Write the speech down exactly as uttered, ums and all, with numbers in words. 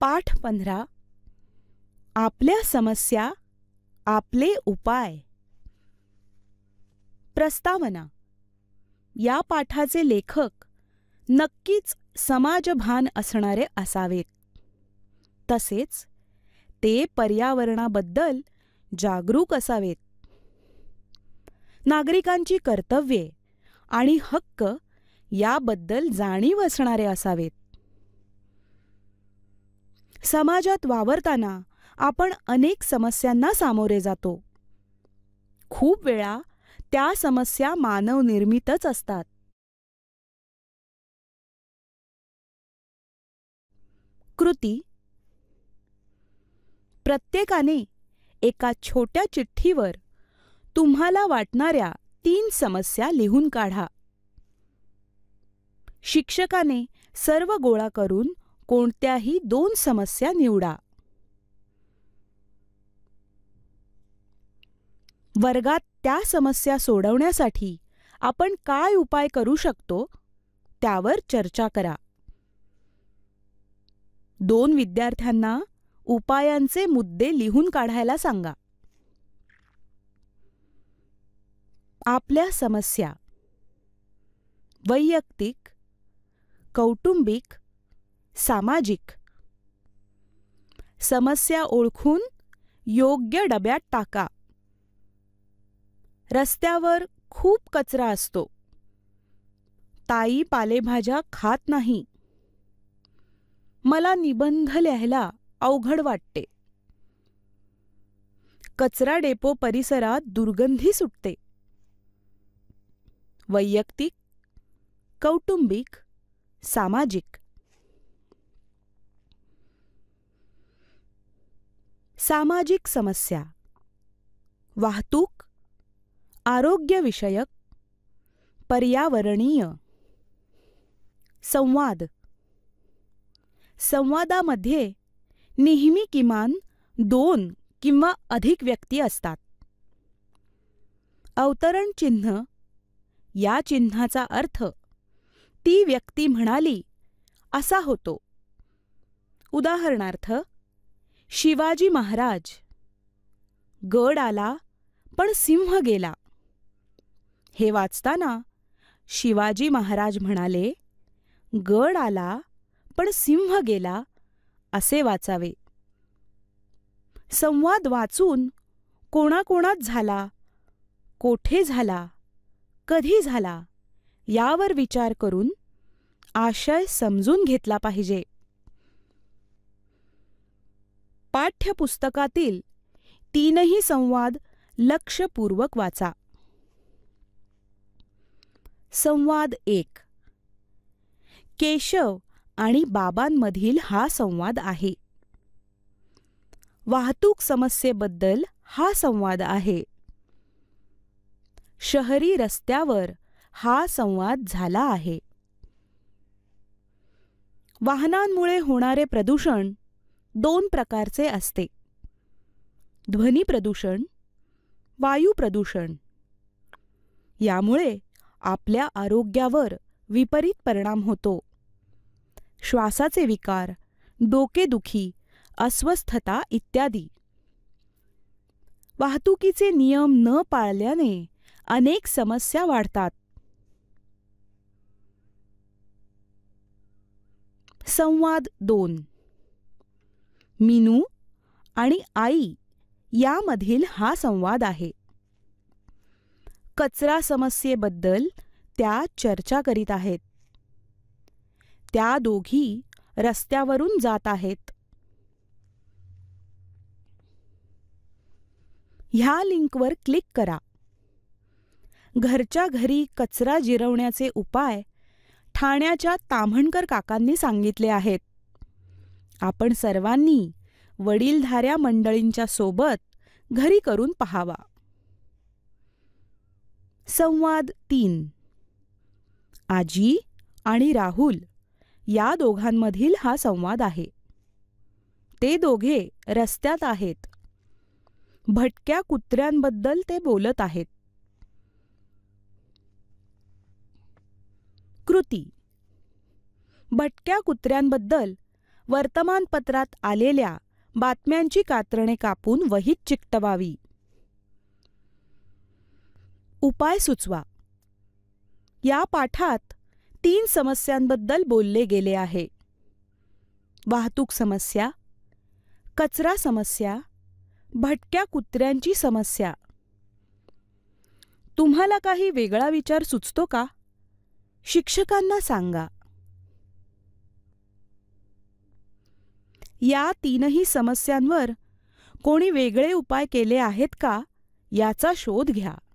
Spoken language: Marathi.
पाठ पंधरा. आपल्या समस्या आपले उपाय. प्रस्तावना. या पाठाचे लेखक नक्कीच समाजभान असणारे असावेत. तसेच ते पर्यावरणाबद्दल जागरूक असावेत. नागरिकांची कर्तव्ये आणि हक्क याबद्दल जाणीव असणारे असावेत. समाजात वावरताना आपण अनेक समस्यांना सामोरे जातो. खूप वेळा त्या समस्या मानवनिर्मितच असतात. कृती. प्रत्येकाने एका छोट्या चिठ्ठीवर तुम्हाला वाटणाऱ्या तीन समस्या लिहून काढा. शिक्षकाने सर्व गोळा करून कोणत्याही दोन समस्या निवडा. वर्गात त्या समस्या सोडवण्यासाठी आपण काय उपाय करू शकतो त्यावर चर्चा करा. दोन विद्यार्थ्यांना उपायांचे मुद्दे लिहून काढायला सांगा. आपल्या समस्या. वैयक्तिक, कौटुंबिक, सामाजिक. समस्या ओळखून योग्य डब्यात टाका. रस्त्यावर खूप कचरा असतो. ताई पालेभाज्या खात नाही. मला निबंध लिहायला अवघड वाटते. कचरा डेपो परिसरात दुर्गंधी सुटते. वैयक्तिक, कौटुंबिक, सामाजिक. सामाजिक समस्या. वाहतूक, आरोग्यविषयक, पर्यावरणीय. संवाद. संवादामध्ये नेहमी किमान दोन किंवा अधिक व्यक्ती असतात. अवतरण चिन्ह. या चिन्हाचा अर्थ ती व्यक्ती म्हणाली असा होतो. उदाहरणार्थ, शिवाजी महाराज. गड आला पण सिंह गेला. हे वाचताना शिवाजी महाराज म्हणाले, गड आला पण सिंह गेला असे वाचावे. संवाद वाचून कोणाकोणात झाला, कोठे झाला, कधी झाला यावर विचार करून आशय समजून घेतला पाहिजे. पाठ्यपुस्तकातील तीनही संवाद लक्षपूर्वक वाचा. संवाद एक. केशव आणि बाबांमधील हा संवाद आहे. वाहतूक समस्येबद्दल हा संवाद आहे. शहरी रस्त्यावर हा संवाद झाला आहे. वाहनांमुळे होणारे प्रदूषण दोन प्रकारचे असते. ध्वनी प्रदूषण, वायू प्रदूषण. यामुळे आपल्या आरोग्यावर विपरीत परिणाम होतो. श्वासाचे विकार, डोकेदुखी, अस्वस्थता इत्यादी. वाहतुकीचे नियम न पाळल्याने अनेक समस्या वाढतात. संवाद दोन. मीनू आणि आई यामधील हा संवाद आहे. कचरा समस्येबद्दल त्या चर्चा करीत आहेत. त्या दोघी रस्त्यावरून जात आहेत. ह्या लिंकवर क्लिक करा. घरच्या घरी कचरा जिरवण्याचे उपाय ठाण्याच्या ताम्हणकर काकांनी सांगितले आहेत. आपण सर्वांनी वडीलधाऱ्या मंडळींच्या सोबत घरी करून पहावा. संवाद तीन. आजी आणि राहुल या दोघांमधील हा संवाद आहे. ते दोघे रस्त्यात आहेत. भटक्या कुत्र्यांबद्दल ते बोलत आहेत. कृती. भटक्या कुत्र्यांबद्दल वर्तमानपत्रात आलेल्या बातम्यांची कात्रणे कापून वहीत चिकटवावी. उपाय सुचवा. या पाठात तीन समस्यांबद्दल बोलले गेले आहे. वाहतूक समस्या, कचरा समस्या, भटक्या कुत्र्यांची समस्या. तुम्हाला काही वेगळा विचार सुचतो का? शिक्षकांना सांगा. या तीनही समस्यांवर कोणी वेगळे उपाय केले आहेत का याचा शोध घ्या.